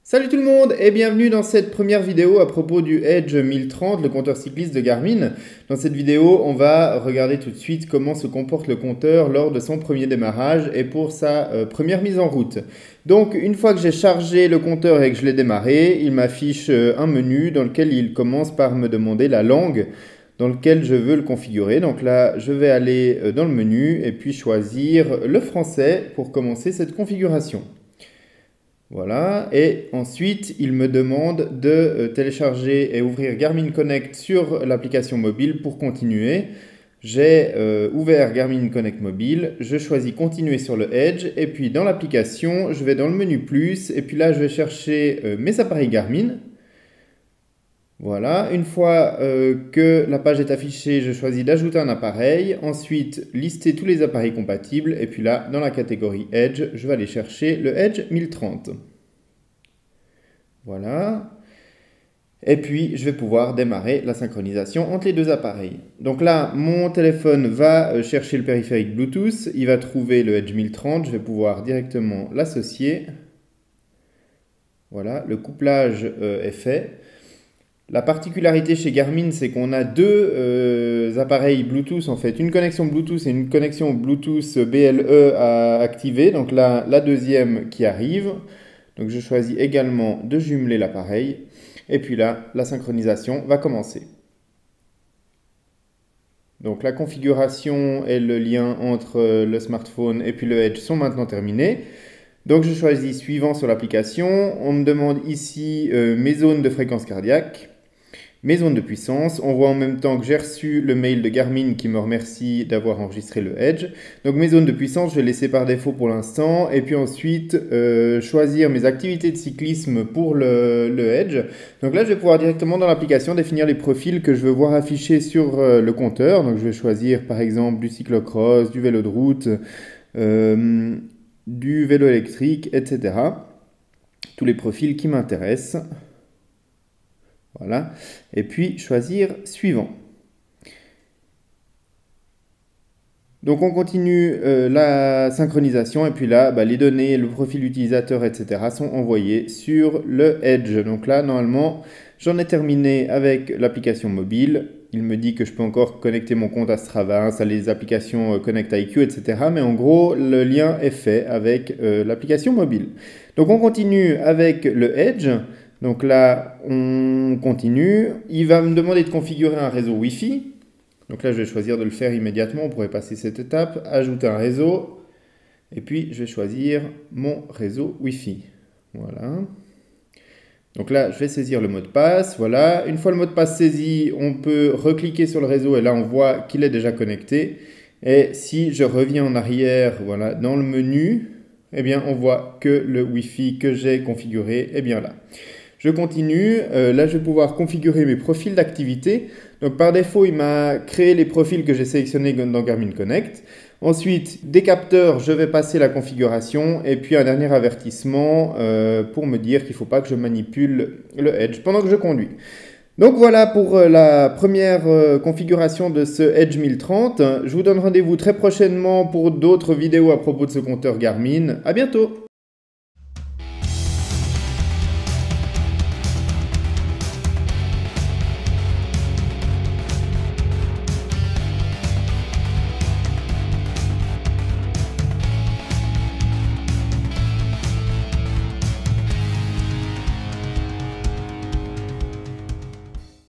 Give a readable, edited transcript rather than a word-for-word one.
Salut tout le monde et bienvenue dans cette première vidéo à propos du Edge 1030, le compteur cycliste de Garmin. Dans cette vidéo, on va regarder tout de suite comment se comporte le compteur lors de son premier démarrage et pour sa première mise en route. Donc une fois que j'ai chargé le compteur et que je l'ai démarré, il m'affiche un menu dans lequel il commence par me demander la langue dans laquelle je veux le configurer. Donc là, je vais aller dans le menu et puis choisir le français pour commencer cette configuration. Voilà, et ensuite il me demande de télécharger et ouvrir Garmin Connect sur l'application mobile pour continuer. J'ai ouvert Garmin Connect mobile, je choisis continuer sur le Edge et puis dans l'application je vais dans le menu plus et puis là je vais chercher mes appareils Garmin. Voilà, une fois que la page est affichée, je choisis d'ajouter un appareil, ensuite lister tous les appareils compatibles, et puis là, dans la catégorie Edge, je vais aller chercher le Edge 1030. Voilà, et puis je vais pouvoir démarrer la synchronisation entre les deux appareils. Donc là, mon téléphone va chercher le périphérique Bluetooth, il va trouver le Edge 1030, je vais pouvoir directement l'associer. Voilà, le couplage est fait. La particularité chez Garmin, c'est qu'on a deux appareils Bluetooth, en fait, une connexion Bluetooth et une connexion Bluetooth BLE à activer. Donc là, la deuxième qui arrive. Donc je choisis également de jumeler l'appareil. Et puis là, la synchronisation va commencer. Donc la configuration et le lien entre le smartphone et puis le Edge sont maintenant terminés. Donc je choisis suivant sur l'application. On me demande ici mes zones de fréquence cardiaque. Mes zones de puissance, on voit en même temps que j'ai reçu le mail de Garmin qui me remercie d'avoir enregistré le Edge. Donc mes zones de puissance, je vais laisser par défaut pour l'instant. Et puis ensuite, choisir mes activités de cyclisme pour le Edge. Donc là, je vais pouvoir directement dans l'application définir les profils que je veux voir affichés sur le compteur. Donc je vais choisir par exemple du cyclocross, du vélo de route, du vélo électrique, etc. Tous les profils qui m'intéressent. Voilà, et puis choisir suivant. Donc on continue la synchronisation et puis là, les données, le profil utilisateur, etc. sont envoyés sur le Edge. Donc là, normalement, j'en ai terminé avec l'application mobile. Il me dit que je peux encore connecter mon compte à Strava, installer les applications Connect IQ, etc. Mais en gros, le lien est fait avec l'application mobile. Donc on continue avec le Edge. Donc là, on continue. Il va me demander de configurer un réseau Wi-Fi. Donc là, je vais choisir de le faire immédiatement. On pourrait passer cette étape. Ajouter un réseau. Et puis, je vais choisir mon réseau Wi-Fi. Voilà. Donc là, je vais saisir le mot de passe. Voilà. Une fois le mot de passe saisi, on peut recliquer sur le réseau. Et là, on voit qu'il est déjà connecté. Et si je reviens en arrière, voilà, dans le menu, eh bien, on voit que le Wi-Fi que j'ai configuré est bien là. Je continue, là je vais pouvoir configurer mes profils d'activité. Donc par défaut, il m'a créé les profils que j'ai sélectionnés dans Garmin Connect. Ensuite, des capteurs, je vais passer la configuration. Et puis un dernier avertissement pour me dire qu'il ne faut pas que je manipule le Edge pendant que je conduis. Donc voilà pour la première configuration de ce Edge 1030. Je vous donne rendez-vous très prochainement pour d'autres vidéos à propos de ce compteur Garmin. À bientôt!